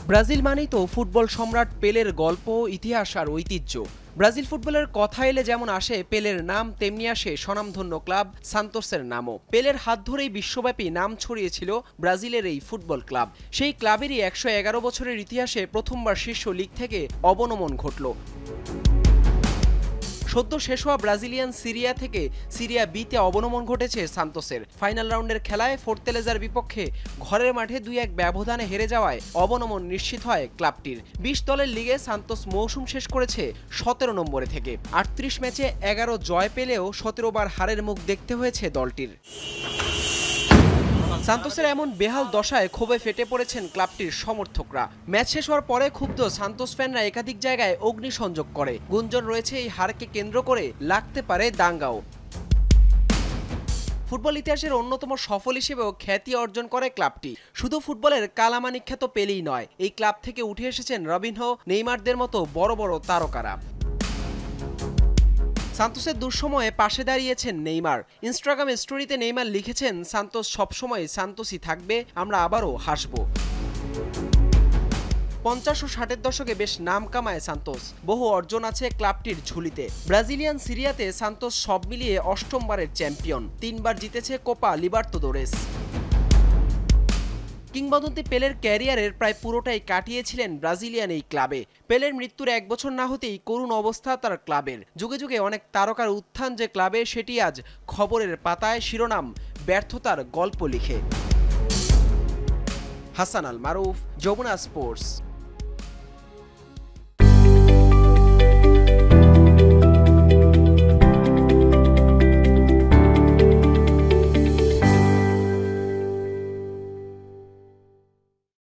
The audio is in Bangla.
ব্রাজিল মানেই তো ফুটবল সম্রাট পেলের গল্প, ইতিহাস আর ঐতিহ্য। ব্রাজিল ফুটবলের কথা এলে যেমন আসে পেলের নাম, তেমনি আসে স্বনামধন্য ক্লাব সান্তোসের নামও। পেলের হাত ধরেই বিশ্বব্যাপী নাম ছড়িয়েছিল ব্রাজিলের এই ফুটবল ক্লাব। সেই ক্লাবেরই ১১১ বছরের ইতিহাসে প্রথমবার শীর্ষ লিগ থেকে অবনমন ঘটল। সদ্য শেষ হওয়া ব্রাজিলিয়ান সিরিয়া থেকে সিরিয়া বিতে অবনমন ঘটেছে সান্তোসের। ফাইনাল রাউন্ডের খেলায় ফোর্তেলেজার বিপক্ষে ঘরের মাঠে ২-১ ব্যবধানে হেরে যাওয়ায় অবনমন নিশ্চিত হয় ক্লাবটির। ২০ দলের লিগে সান্তোস মৌসুম শেষ করেছে ১৭ নম্বরে থেকে। ৩৮ ম্যাচে ১১ জয় পেলেও ১৭ বার হারের মুখ দেখতে হয়েছে দলটির। সান্তোসের এমন বেহাল দশায় ক্ষোভে ফেটে পড়েছেন ক্লাবটির সমর্থকরা। ম্যাচ শেষ হওয়ার পরে ক্ষুব্ধ সান্তোস ফ্যানরা একাধিক জায়গায় অগ্নিসংযোগ করে। গুঞ্জন রয়েছে এই হারকে কেন্দ্র করে লাগতে পারে দাঙ্গাও। ফুটবল ইতিহাসের অন্যতম সফল হিসেবেও খ্যাতি অর্জন করে ক্লাবটি। শুধু ফুটবলের কালামানি খ্যাত পেলেই নয়, এই ক্লাব থেকে উঠে এসেছেন রবিনহো, নেইমারদের মতো বড় বড় তারকারা। সান্তোসের দুঃসময়ে পাশে দাঁড়িয়েছেন নেইমার। ইনস্টাগ্রাম স্টোরিতে নেইমার লিখেছেন, সান্তোস সবসময় সান্তোসই থাকবে, আমরা আবারও হাসব। ৫০ ও ৬০-এর দশকে বেশ নাম কামায় সান্তোস। বহু অর্জন আছে ক্লাবটির ঝুলিতে। ব্রাজিলিয়ান সিরিয়াতে সান্তোস সব মিলিয়ে ৮ম বারের চ্যাম্পিয়ন। ৩বার জিতেছে কোপা লিবার্তাদোরেস। কিংবদন্তি পেলের ক্যারিয়ারের প্রায় পুরোটাই কাটিয়েছিলেন ব্রাজিলিয়ান এই ক্লাবে। পেলের মৃত্যুর ১ বছর না হতেই করুণ অবস্থা তার ক্লাবের। যুগে যুগে অনেক তারকার উত্থান যে ক্লাবে, সেটি আজ খবরের পাতায় শিরোনাম, ব্যর্থতার গল্প লিখে। হাসান আল মারুফ, যমুনা স্পোর্টস।